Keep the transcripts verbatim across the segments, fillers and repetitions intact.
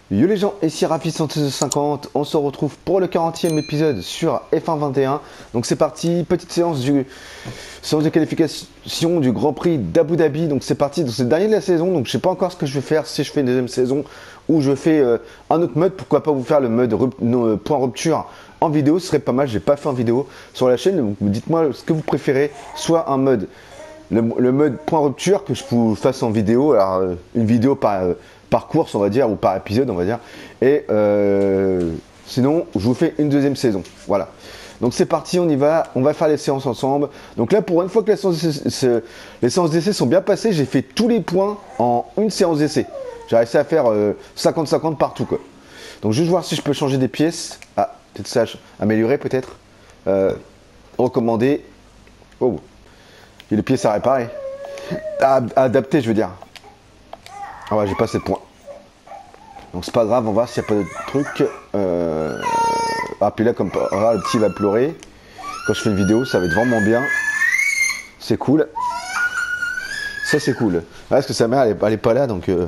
Yo les gens, ici Rafi cent cinquante, on se retrouve pour le quarantième épisode sur F un vingt et un. Donc c'est parti, petite séance du séance de qualification du Grand Prix d'Abu Dhabi. Donc c'est parti, donc c'est le dernier de la saison, donc je sais pas encore ce que je vais faire, si je fais une deuxième saison ou je fais euh, un autre mode. Pourquoi pas vous faire le mode rup no, point rupture en vidéo, ce serait pas mal, j'ai pas fait en vidéo sur la chaîne. Donc dites-moi ce que vous préférez, soit un mode, le, le mode point rupture que je vous fasse en vidéo, alors euh, une vidéo par... Euh, par course on va dire, ou par épisode on va dire, et euh, sinon je vous fais une deuxième saison, voilà. Donc c'est parti, on y va, on va faire les séances ensemble. Donc là pour une fois que les séances d'essai, les séances d'essai sont bien passées, j'ai fait tous les points en une séance d'essai. J'ai réussi à faire euh, cinquante cinquante partout quoi. Donc juste voir si je peux changer des pièces, ah peut-être ça, améliorer peut-être, euh, recommander, oh, il y a des pièces à réparer, à, à adapter je veux dire. Ah ouais, j'ai pas assez de points. Donc c'est pas grave, on va voir s'il n'y a pas de trucs. Euh... Ah, puis là, comme ah, le petit va pleurer. Quand je fais une vidéo, ça va être vraiment bien. C'est cool. Ça, c'est cool. Ah, parce que sa mère, elle est, elle est pas là, donc... Euh...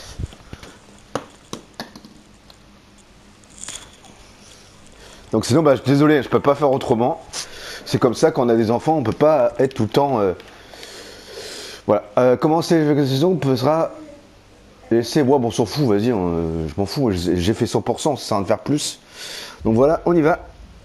Donc sinon, bah, désolé, je peux pas faire autrement. C'est comme ça, quand on a des enfants, on peut pas être tout le temps... Euh... Voilà. Euh, commencer la saison, on sera... Et c'est moi, bon, on s'en fout, vas-y, euh, je m'en fous, j'ai fait cent pour cent, ça sert à rien de faire plus. Donc voilà, on y va.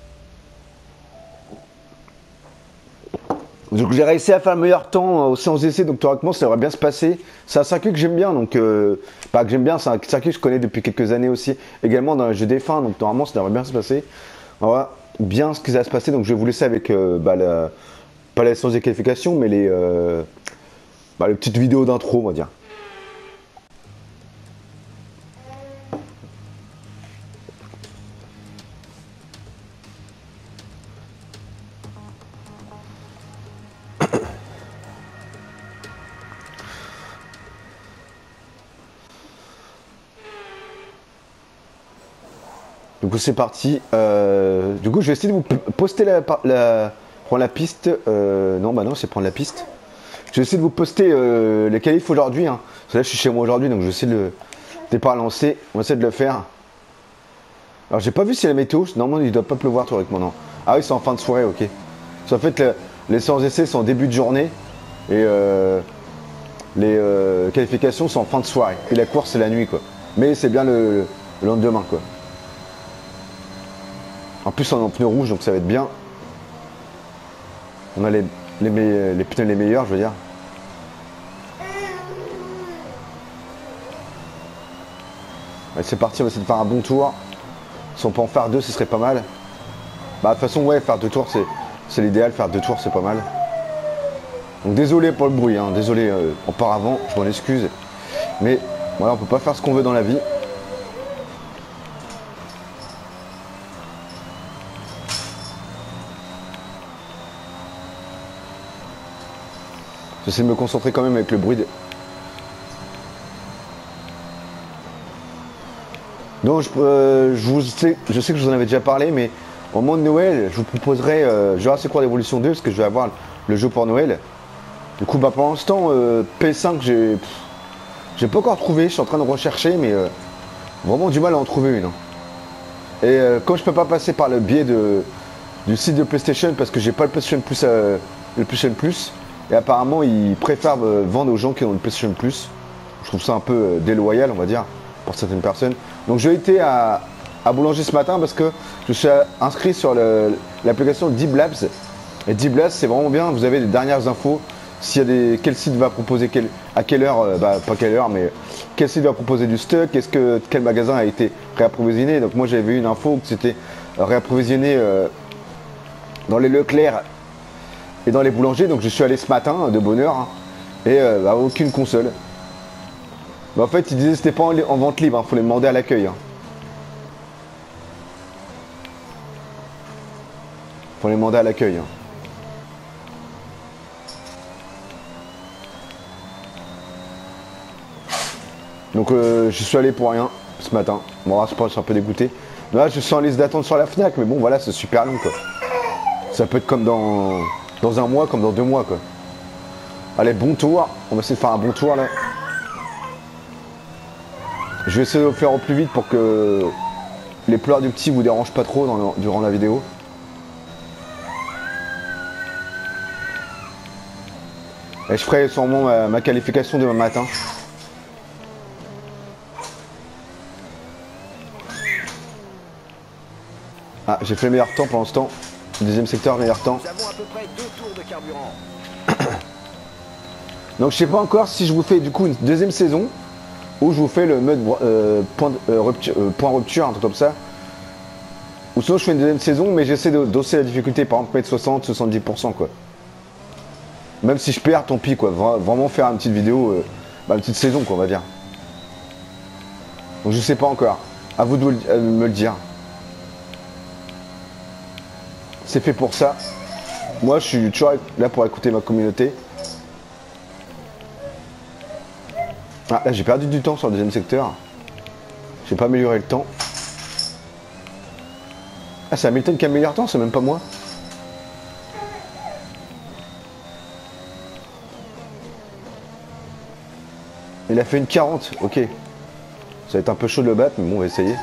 Donc j'ai réussi à faire le meilleur temps aux séances d'essai, donc théoriquement ça devrait bien se passer. C'est un circuit que j'aime bien, donc euh, pas que j'aime bien, c'est un circuit que je connais depuis quelques années aussi, également dans les jeux défunts, donc normalement ça devrait bien se passer. On va voir bien ce qui va se passer, donc je vais vous laisser avec, euh, bah, la, pas la séance de qualification, mais les, euh, bah, les petites vidéos d'intro, on va dire. Du coup c'est parti, euh, du coup je vais essayer de vous poster la, la prendre la piste, euh, non bah non c'est prendre la piste. Je vais essayer de vous poster euh, les qualifs aujourd'hui, hein. Parce que là je suis chez moi aujourd'hui donc je vais essayer de le départ lancé, on va essayer de le faire. Alors j'ai pas vu si la météo, normalement il doit pas pleuvoir théoriquement non. Ah oui c'est en fin de soirée, ok. Parce qu'en fait le, les séances d'essai sont en début de journée et euh, les euh, qualifications sont en fin de soirée. Et la course c'est la nuit quoi. Mais c'est bien le, le lendemain quoi. En plus on est en pneus rouges donc ça va être bien. On a les, les, les pneus les meilleurs je veux dire. Allez c'est parti, on va essayer de faire un bon tour. Si on peut en faire deux ce serait pas mal. Bah de toute façon ouais faire deux tours c'est l'idéal, faire deux tours c'est pas mal. Donc désolé pour le bruit, hein. Désolé euh, auparavant, je m'en excuse. Mais voilà on peut pas faire ce qu'on veut dans la vie. J'essaie de me concentrer quand même avec le bruit de... Donc je, euh, je, vous sais, je sais que je vous en avais déjà parlé, mais au moment de Noël, je vous proposerai euh, Jurassic World Evolution deux, parce que je vais avoir le jeu pour Noël. Du coup, bah, pour l'instant, euh, P cinq, j'ai j'ai pas encore trouvé, je suis en train de rechercher, mais euh, vraiment du mal à en trouver une. Hein. Et euh, comme je peux pas passer par le biais de, du site de PlayStation, parce que j'ai pas le PlayStation Plus, euh, le PlayStation Plus, et apparemment ils préfèrent euh, vendre aux gens qui ont le PlayStation Plus. Je trouve ça un peu euh, déloyal on va dire pour certaines personnes. Donc j'ai été à, à Boulanger ce matin parce que je suis inscrit sur l'application Deep Labs. Et Deep Labs c'est vraiment bien, vous avez les dernières infos. S'il y a des. Quel site va proposer quel, à quelle heure, euh, bah pas quelle heure mais quel site va proposer du stock, est-ce que quel magasin a été réapprovisionné. Donc moi j'avais vu une info que c'était réapprovisionné euh, dans les Leclerc et dans les boulangers, donc je suis allé ce matin de bonne heure hein, et euh, bah, aucune console. Mais en fait ils disaient que c'était pas en, en vente libre, il hein, faut les demander à l'accueil. Hein. Faut les demander à l'accueil. Hein. Donc euh, je suis allé pour rien ce matin. Bon là, je suis un peu dégoûté. Là je suis en liste d'attente sur la Fnac, mais bon voilà c'est super long quoi. Ça peut être comme dans, dans un mois, comme dans deux mois quoi. Allez bon tour, on va essayer de faire un bon tour là. Je vais essayer de le faire au plus vite pour que les pleurs du petit vous dérangent pas trop dans le, durant la vidéo. Et je ferai sûrement ma, ma qualification demain matin. Ah, j'ai fait le meilleur temps pour l'instant. Deuxième secteur, meilleur temps. Nous avons à peu près deux tours de carburant. Donc je sais pas encore si je vous fais du coup une deuxième saison ou je vous fais le mode euh, point, euh, rupture, euh, point rupture, un truc comme ça. Ou sinon je fais une deuxième saison mais j'essaie de d'osser la difficulté, par exemple mettre soixante soixante-dix pour cent quoi. Même si je perds, tant pis quoi. Vra vraiment faire une petite vidéo, euh, bah, une petite saison quoi on va dire. Donc je sais pas encore. À vous de me le dire. C'est fait pour ça. Moi je suis toujours là pour écouter ma communauté. Ah là j'ai perdu du temps sur le deuxième secteur. J'ai pas amélioré le temps. Ah c'est Hamilton qui améliore le temps, c'est même pas moi. Il a fait une quarante, ok. Ça va être un peu chaud de le battre, mais bon on va essayer.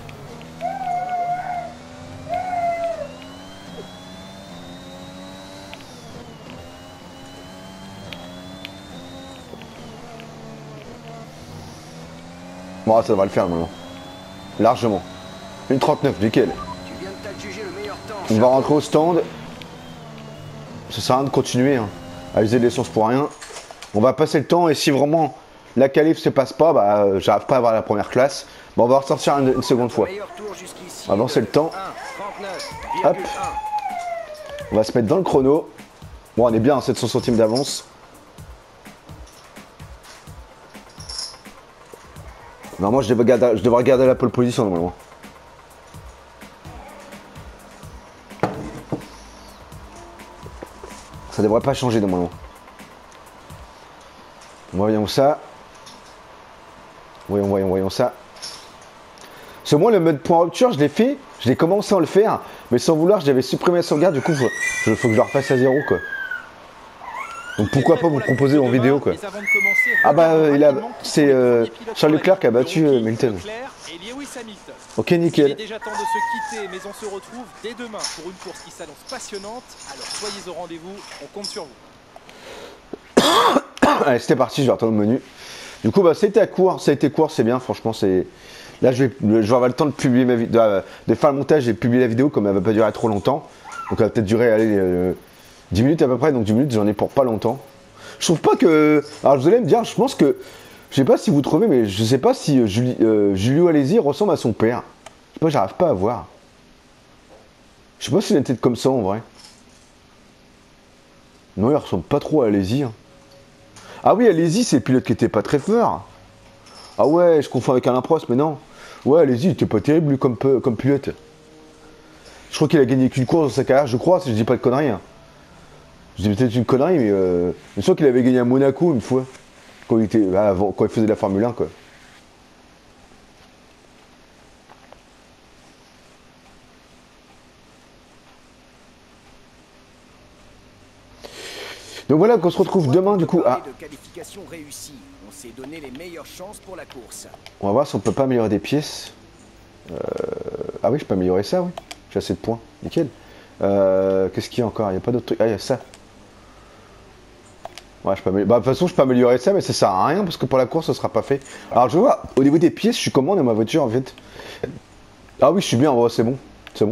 Bon, ça devrait le faire maintenant. Largement. Une trente-neuf, nickel. Tu viens de t'adjuger le meilleur temps. On va rentrer au stand. Ça sert à rien de continuer hein, à user de l'essence pour rien. On va passer le temps et si vraiment la qualif se passe pas, bah j'arrive pas à avoir la première classe. Bon, on va ressortir une, une seconde fois. On va avancer le temps. Hop. On va se mettre dans le chrono. Bon, on est bien à sept cents centimes d'avance. Normalement, je devrais garder, je devrais garder la pole position normalement. Ça devrait pas changer normalement. Voyons ça. Voyons, voyons, voyons ça. Ce moi, le mode point rupture, je l'ai fait. Je l'ai commencé à le faire. Mais sans vouloir, j'avais supprimé la sauvegarde. Du coup, il faut, faut que je le refasse à zéro quoi. Donc pourquoi pas vous proposer en vidéo quoi. Ah bah euh, il a c'est euh, Charles Leclerc qui a battu euh, Milton. Ok nickel. Il est déjà temps de se quitter, mais on se retrouve dès demain pour une course qui s'annonce passionnante. Alors soyez au rendez-vous, on compte sur vous. Allez c'était parti, je vais retourner au menu. Du coup bah c'était à court, ça a été court, c'est bien franchement c'est. Là je vais, je vais avoir le temps de publier ma vidéo, de, de faire le montage et de publier la vidéo comme elle va pas durer trop longtemps. Donc elle va peut-être durer allez, euh, dix minutes à peu près, donc dix minutes j'en ai pour pas longtemps. Je trouve pas que. Alors vous allez me dire, je pense que. Je sais pas si vous trouvez, mais je sais pas si euh, Julie, euh, Julio Alesi ressemble à son père. Je sais pas, j'arrive pas à voir. Je sais pas s'il a une tête comme ça en vrai. Non, il ressemble pas trop à Alesi. Hein. Ah oui, Alesi, c'est le pilote qui était pas très fort. Ah ouais, je confonds avec Alain Prost, mais non. Ouais, Alesi, il était pas terrible lui comme, comme pilote. Je crois qu'il a gagné qu'une course dans sa carrière, je crois, si je dis pas de conneries. Hein. Je dis peut-être une connerie, mais euh, je suis sûr qu'il avait gagné à Monaco une fois. Quand il, était, avant, quand il faisait de la Formule un, quoi. Donc voilà, qu'on se retrouve demain, du coup. Ah. On s'est donné les meilleures chances pour la course. On va voir si on peut pas améliorer des pièces. Euh... Ah oui, je peux améliorer ça, oui. J'ai assez de points. Nickel. Euh... Qu'est-ce qu'il y a encore? Il n'y a pas d'autres trucs. Ah, il y a ça. Ouais, je peux améliorer. Bah, de toute façon, je peux améliorer ça, mais ça sert à rien parce que pour la course, ce sera pas fait. Alors, je vois, au niveau des pièces, je suis comment dans ma voiture en fait? Ah oui, je suis bien, oh, c'est bon. C'est bon.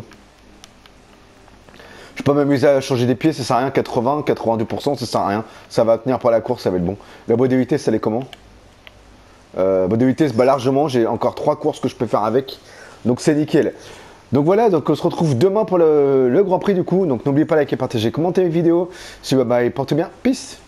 Je peux pas m'amuser à changer des pièces, ça sert à rien. quatre-vingts, quatre-vingt-deux pour cent, ça sert à rien. Ça va tenir pour la course, ça va être bon. La boîte de vitesse, elle est comment? euh, Boîte de vitesse, bah largement, j'ai encore trois courses que je peux faire avec. Donc, c'est nickel. Donc voilà, donc on se retrouve demain pour le, le Grand Prix du coup. Donc n'oubliez pas de liker, partager, commenter les vidéos. Si bah, bah portez bien, peace.